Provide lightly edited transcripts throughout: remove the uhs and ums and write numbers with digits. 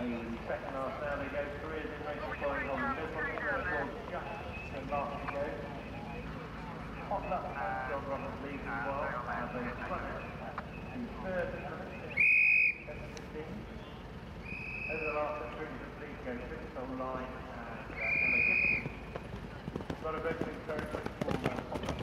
second last now, they go careers in racing point on the middle, just so last to go. Potluck and John Roberts leading well, and they run it in third and 15. Over the last 100 please go fifth on line and Emma Gibson. Got a very big very quick for Potluck.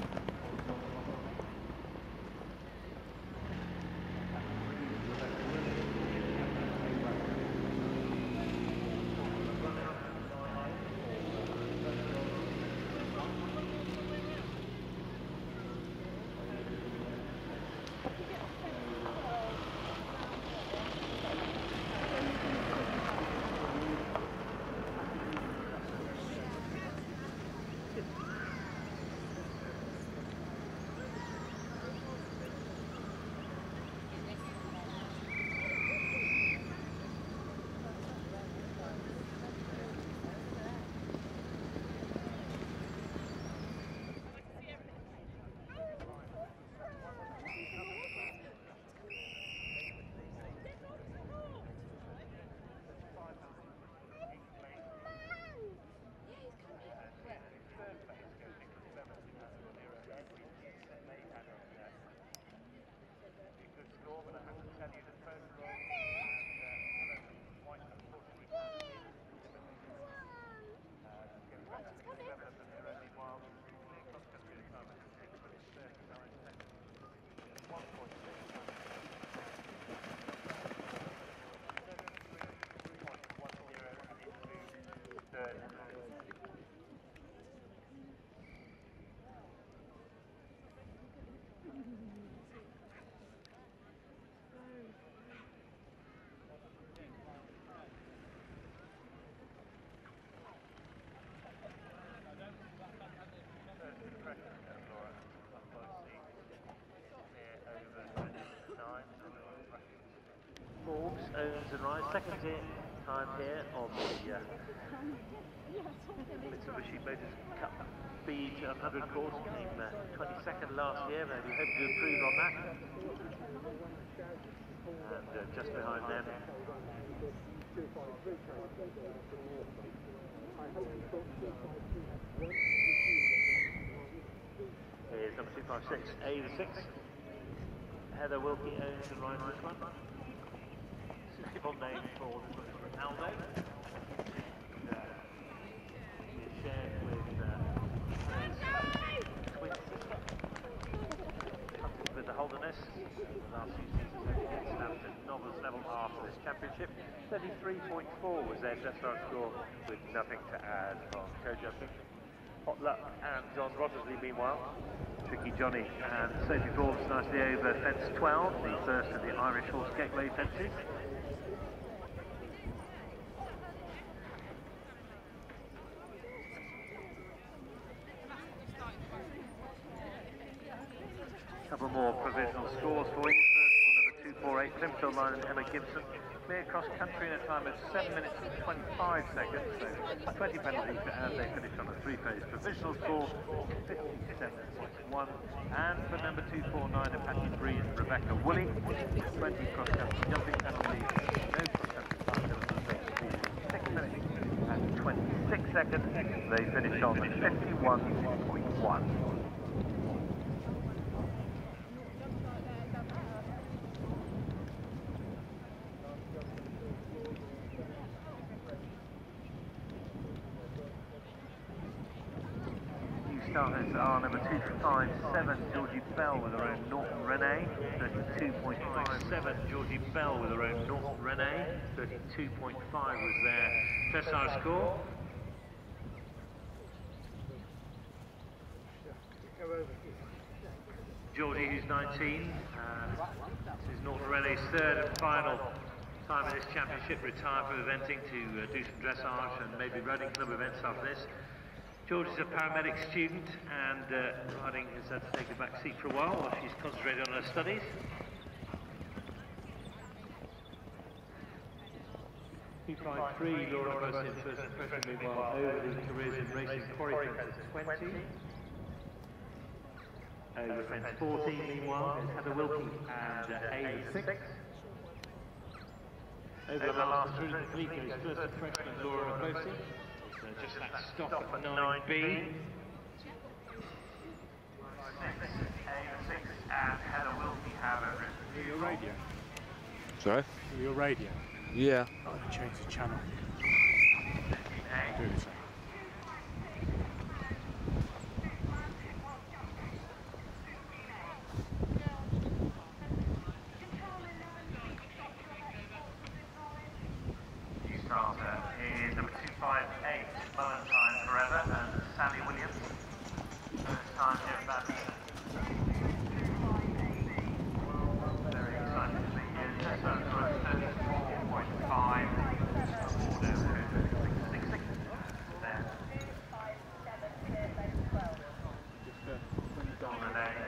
Forbes owns and rides second time here on the Mitsubishi Motors Cup B100 course. Came 22nd last year, but we hope to improve on that. And just behind them is number 256, A6. Heather Wilkie owns and rides this one. Suitable name for Ronaldo. Is shared with his twin sister. Coupled with the Holderness. The last few seasons have been snapped at novice level after this championship. 33.4 was their dressage score, with nothing to add on co-jumping. Potluck and John Rottersley meanwhile. Tricky Johnny and Sophie Forbes nicely over fence 12, the first of the Irish Horse Gateway fences. Couple more provisional scores for you. First one, number 248, Plimsoll Line and Emma Gibson. Clear cross country in a time of 7 minutes and 25 seconds, so 20 penalties as they finish on a three-phase provisional score, 57.1. And for number 249, Apache Breeze and Rebecca Woolley, 20 cross country jumping penalties, no cross country time penalties, 6 minutes and 26 seconds. They finish on 51.1. Starters are number 257, Georgie Bell with her own Norton Renee, 32.57, Georgie Bell with her own Norton Renee, 32.5 was their dressage score. Georgie, who's 19, this is Norton Renee's third and final time in this championship, retired from eventing to do some dressage and maybe riding club events after this. George is a paramedic student and riding has had to take a back seat for a while she's concentrated on her studies. P53, Laura Mercer in first impression, meanwhile over the careers in racing quarry fence 20. Over fence 14, meanwhile, is Heather Wilkie and A6. Over the last three complete goes first the freshman Laura Bosi. So just that stop at 9B. 6A6 and Heather Wilkie have it. Your radio? Sorry? Your radio? Yeah. I'm going to change the channel. I'll do the same. Starter is number 258, Valentine Forever, and Sally Williams. First time here at Badminton. Very excited to be here. So 34.5. There. Golden A.